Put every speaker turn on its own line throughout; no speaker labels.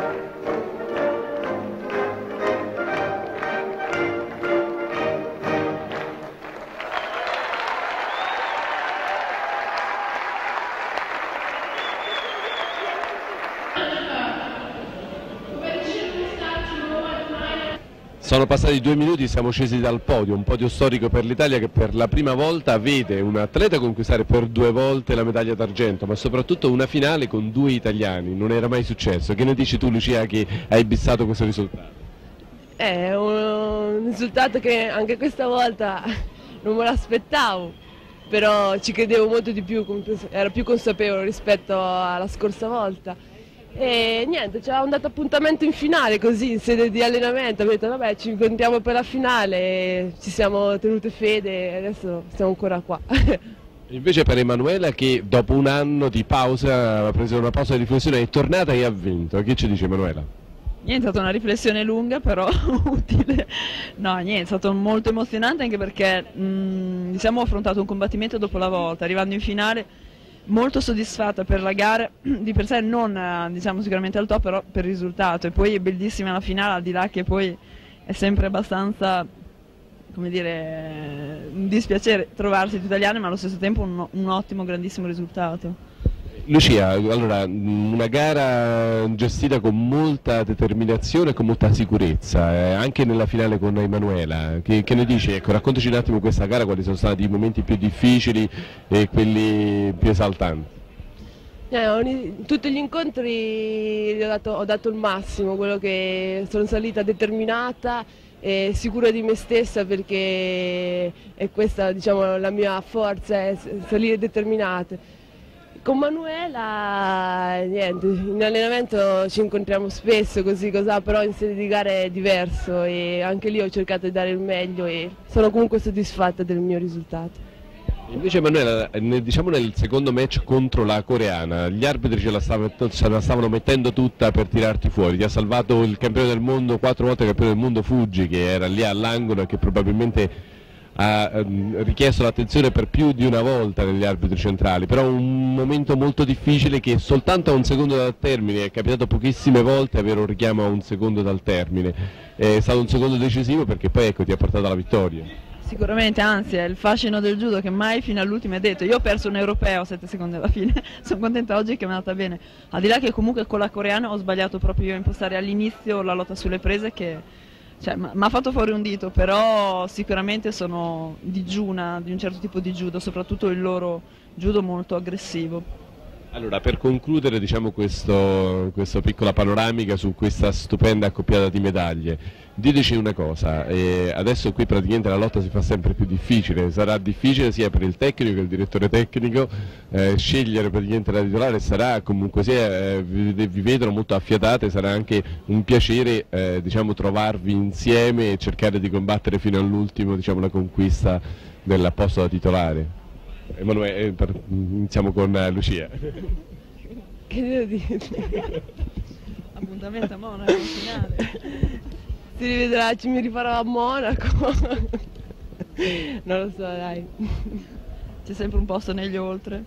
Sono passati 2 minuti, siamo scesi dal podio, un podio storico per l'Italia che per la prima volta vede un atleta conquistare per 2 volte la medaglia d'argento, ma soprattutto una finale con 2 italiani, non era mai successo. Che ne dici tu, Lucia, che hai bissato questo risultato?
È un risultato che anche questa volta non me l'aspettavo, però ci credevo molto di più, ero più consapevole rispetto alla scorsa volta. E niente, ci avevamo dato appuntamento in finale così in sede di allenamento, abbiamo detto vabbè ci incontriamo per la finale e ci siamo tenute fede e adesso siamo ancora qua.
Invece per Emanuela, che dopo un anno di pausa ha preso una pausa di riflessione, è tornata e ha vinto. Che ci dice Emanuela?
Niente, è stata una riflessione lunga però utile. No, niente, è stato molto emozionante anche perché diciamo, ho affrontato un combattimento dopo la volta, arrivando in finale molto soddisfatta per la gara di per sé, non diciamo sicuramente al top, però per il risultato. E poi è bellissima la finale, al di là che poi è sempre abbastanza, come dire, un dispiacere trovarsi tutti italiani, ma allo stesso tempo un ottimo, grandissimo risultato.
Lucia, allora, una gara gestita con molta determinazione e con molta sicurezza, anche nella finale con Emanuela. Che ne dici? Ecco, raccontaci un attimo questa gara, quali sono stati i momenti più difficili e quelli più esaltanti.
In tutti gli incontri ho dato il massimo, quello che sono salita determinata e sicura di me stessa, perché è questa, diciamo, la mia forza, è salire determinate. Con Manuela, niente, in allenamento ci incontriamo spesso così, però in sede di gara è diverso e anche lì ho cercato di dare il meglio e sono comunque soddisfatta del mio risultato.
Invece Emanuela, diciamo nel secondo match contro la coreana, gli arbitri ce la stavano mettendo tutta per tirarti fuori, ti ha salvato il campione del mondo, 4 volte campione del mondo Fuggi, che era lì all'angolo e che probabilmente ha richiesto l'attenzione per più di una volta negli arbitri centrali, però un momento molto difficile che soltanto a un secondo dal termine, è capitato pochissime volte avere un richiamo a un secondo dal termine, è stato un secondo decisivo perché poi ecco ti ha portato alla vittoria.
Sicuramente, anzi è il fascino del judo che mai fino all'ultimo è detto. Io ho perso un europeo a 7 secondi alla fine, sono contenta oggi che mi è andata bene, al di là che comunque con la coreana ho sbagliato proprio io a impostare all'inizio la lotta sulle prese che mi ha fatto fuori un dito, però sicuramente sono digiuna di un certo tipo di judo, soprattutto il loro judo molto aggressivo.
Allora, per concludere, diciamo, questa piccola panoramica su questa stupenda accoppiata di medaglie, diteci una cosa, adesso qui praticamente la lotta si fa sempre più difficile, sarà difficile sia per il tecnico che il direttore tecnico, scegliere praticamente la titolare, sarà comunque sia, vi vedono molto affiatate, sarà anche un piacere diciamo, trovarvi insieme e cercare di combattere fino all'ultimo, diciamo, la conquista del posto da titolare. Emanuele, iniziamo con Lucia.
Che devo dire?
Appuntamento a Monaco, finale.
Si rivedrà, mi rifarò a Monaco. Non lo so, dai.
C'è sempre un posto negli oltre.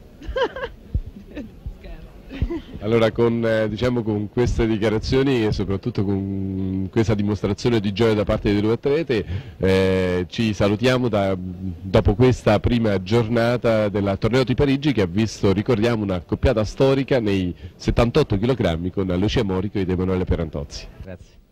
Allora diciamo, con queste dichiarazioni e soprattutto con questa dimostrazione di gioia da parte dei 2 atlete ci salutiamo dopo questa prima giornata del Torneo di Parigi, che ha visto, ricordiamo, una accoppiata storica nei 78 kg con Lucia Morico ed Emanuela Pierantozzi.
Grazie.